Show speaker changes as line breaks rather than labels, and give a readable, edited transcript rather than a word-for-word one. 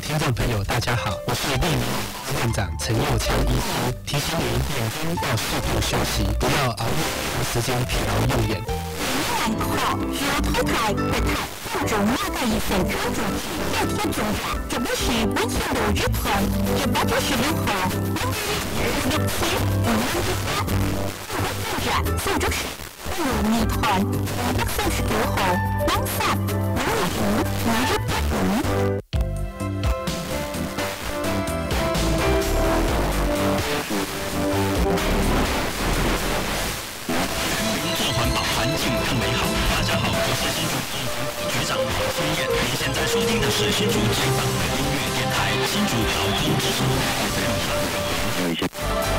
听众朋友，大家好，我是立民院长陈佑强医师，提醒您眼睛要适度休息，不要熬夜长时间疲劳用眼。
然后要淘汰不太放纵哪个一份可重要天重要，这不是温馨的日头，这不就是日后温馨送着是如泥团，139号往返55日8
环保环境更美好。大家好，我是新竹政府局长王新燕。您现在收听的是新竹最棒的音乐电台——新竹劳工之声。